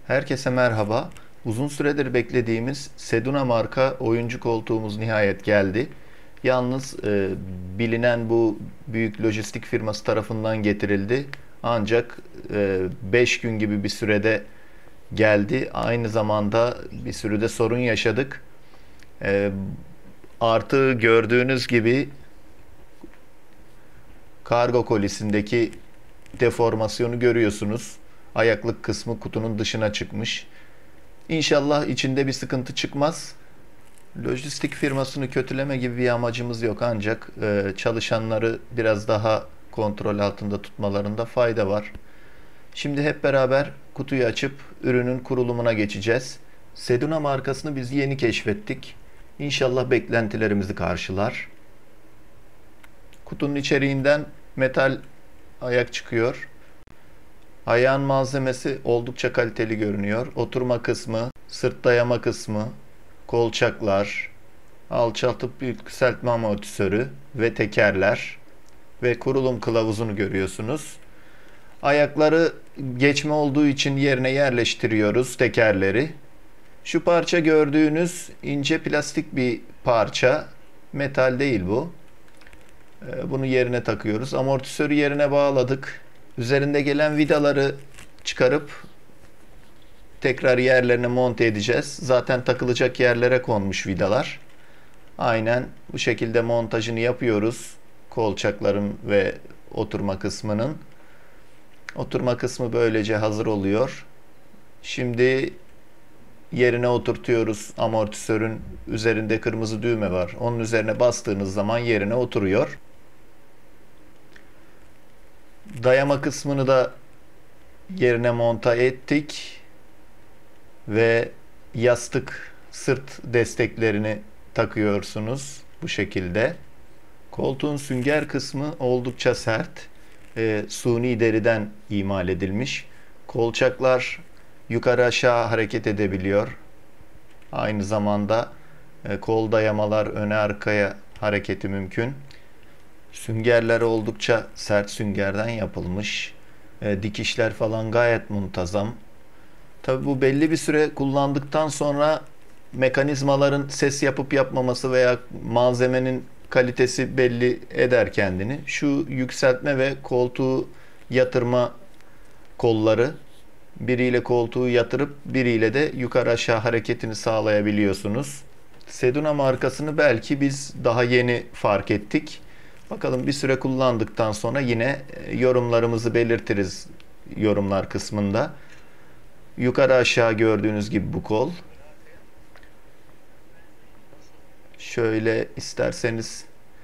Herkese merhaba. Uzun süredir beklediğimiz Seduna marka oyuncu koltuğumuz nihayet geldi. Yalnız bilinen bu büyük lojistik firması tarafından getirildi. Ancak 5 gün gibi bir sürede geldi. Aynı zamanda bir sürede sorun yaşadık. E, Artı gördüğünüz gibi kargo kolisindeki deformasyonu görüyorsunuz. Ayaklık kısmı kutunun dışına çıkmış. İnşallah içinde bir sıkıntı çıkmaz. Lojistik firmasını kötüleme gibi bir amacımız yok, ancak çalışanları biraz daha kontrol altında tutmalarında fayda var. Şimdi hep beraber kutuyu açıp ürünün kurulumuna geçeceğiz. Seduna markasını biz yeni keşfettik. İnşallah beklentilerimizi karşılar. Kutunun içeriğinden metal ayak çıkıyor. Ayağın malzemesi oldukça kaliteli görünüyor. Oturma kısmı, sırt dayama kısmı, kolçaklar, alçaltıp yükseltme amortisörü ve tekerler ve kurulum kılavuzunu görüyorsunuz. Ayakları geçme olduğu için yerine yerleştiriyoruz tekerleri. Şu parça gördüğünüz ince plastik bir parça. Metal değil bu. Bunu yerine takıyoruz. Amortisörü yerine bağladık. Üzerinde gelen vidaları çıkarıp tekrar yerlerine monte edeceğiz. Zaten takılacak yerlere konmuş vidalar. Aynen bu şekilde montajını yapıyoruz. Kolçakların ve oturma kısmının. Oturma kısmı böylece hazır oluyor. Şimdi yerine oturtuyoruz. Amortisörün üzerinde kırmızı düğme var. Onun üzerine bastığınız zaman yerine oturuyor. Dayama kısmını da yerine monta ettik ve yastık sırt desteklerini takıyorsunuz bu şekilde. Koltuğun sünger kısmı oldukça sert. Suni deriden imal edilmiş. Kolçaklar yukarı aşağı hareket edebiliyor. Aynı zamanda kol dayamalar öne arkaya hareketi mümkün. Süngerler oldukça sert süngerden yapılmış. Dikişler falan gayet muntazam. Tabi bu belli bir süre kullandıktan sonra mekanizmaların ses yapıp yapmaması veya malzemenin kalitesi belli eder kendini. Şu yükseltme ve koltuğu yatırma kolları, biriyle koltuğu yatırıp biriyle de yukarı aşağı hareketini sağlayabiliyorsunuz. Seduna markasını belki biz daha yeni fark ettik. Bakalım bir süre kullandıktan sonra yine yorumlarımızı belirtiriz yorumlar kısmında. Yukarı aşağı gördüğünüz gibi bu kol. Şöyle isterseniz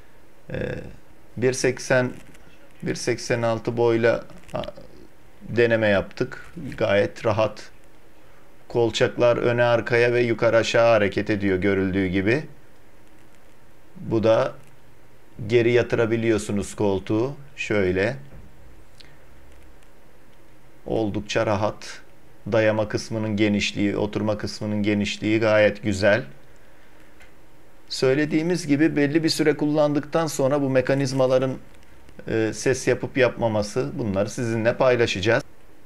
1.80 1.86 boyla deneme yaptık. Gayet rahat. Kolçaklar öne arkaya ve yukarı aşağı hareket ediyor görüldüğü gibi. Bu da geri yatırabiliyorsunuz koltuğu. Şöyle. Oldukça rahat. Dayama kısmının genişliği, oturma kısmının genişliği gayet güzel. Söylediğimiz gibi belli bir süre kullandıktan sonra bu mekanizmaların ses yapıp yapmaması, bunları sizinle paylaşacağız.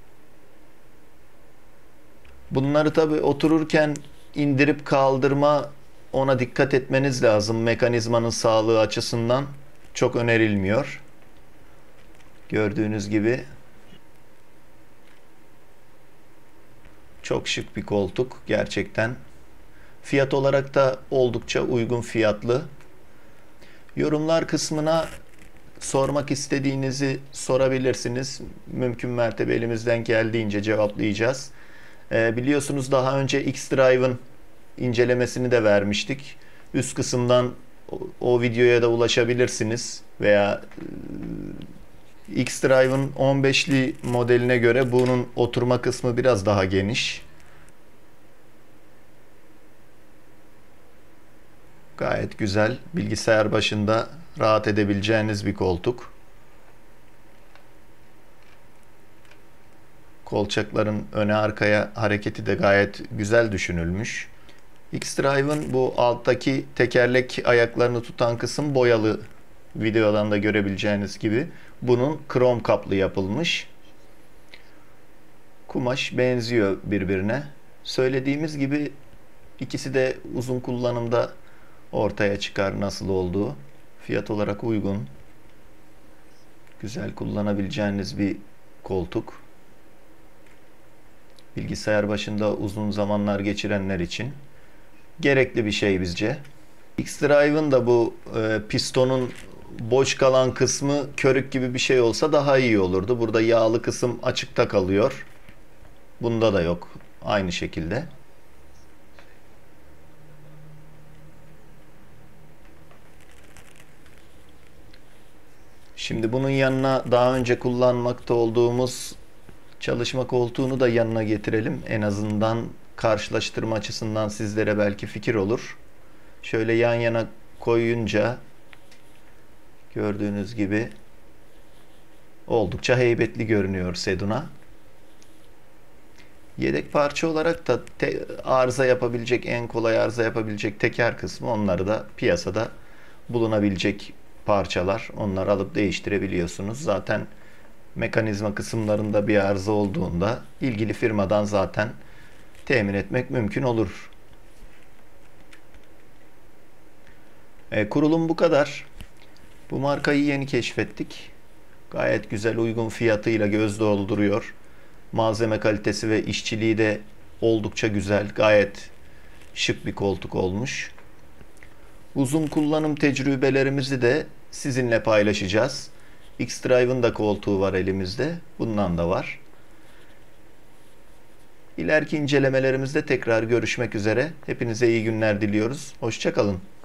Bunları tabii otururken indirip kaldırma, ona dikkat etmeniz lazım. Mekanizmanın sağlığı açısından çok önerilmiyor. Gördüğünüz gibi çok şık bir koltuk gerçekten. Fiyat olarak da oldukça uygun fiyatlı. Yorumlar kısmına sormak istediğinizi sorabilirsiniz. Mümkün mertebe elimizden geldiğince cevaplayacağız. Biliyorsunuz daha önce X-Drive'ın incelemesini de vermiştik. Üst kısımdan o videoya da ulaşabilirsiniz. Veya X-Drive'ın 15'li modeline göre bunun oturma kısmı biraz daha geniş. Gayet güzel, bilgisayar başında rahat edebileceğiniz bir koltuk. Kolçakların öne arkaya hareketi de gayet güzel düşünülmüş. X-Drive'ın bu alttaki tekerlek ayaklarını tutan kısım boyalı. Videodan da görebileceğiniz gibi. Bunun krom kaplı yapılmış. kumaş benziyor birbirine. Söylediğimiz gibi ikisi de uzun kullanımda ortaya çıkar nasıl olduğu. Fiyat olarak uygun. Güzel kullanabileceğiniz bir koltuk. Bilgisayar başında uzun zamanlar geçirenler için gerekli bir şey bizce. X-Drive'ın da bu pistonun boş kalan kısmı körük gibi bir şey olsa daha iyi olurdu. Burada yağlı kısım açıkta kalıyor. Bunda da yok. Aynı şekilde. Şimdi bunun yanına daha önce kullanmakta olduğumuz çalışma koltuğunu da yanına getirelim. En azından karşılaştırma açısından sizlere belki fikir olur. Şöyle yan yana koyunca gördüğünüz gibi oldukça heybetli görünüyor Seduna. Yedek parça olarak da arıza yapabilecek, en kolay arıza yapabilecek teker kısmı, onları da piyasada bulunabilecek parçalar. Onları alıp değiştirebiliyorsunuz. Zaten mekanizma kısımlarında bir arıza olduğunda ilgili firmadan zaten temin etmek mümkün olur. Kurulum bu kadar. Bu markayı yeni keşfettik. Gayet güzel, uygun fiyatıyla göz dolduruyor. Malzeme kalitesi ve işçiliği de oldukça güzel. Gayet şık bir koltuk olmuş. Uzun kullanım tecrübelerimizi de sizinle paylaşacağız. X-Drive'ın da koltuğu var elimizde. Bundan da var. İleriki incelemelerimizde tekrar görüşmek üzere. Hepinize iyi günler diliyoruz. Hoşça kalın.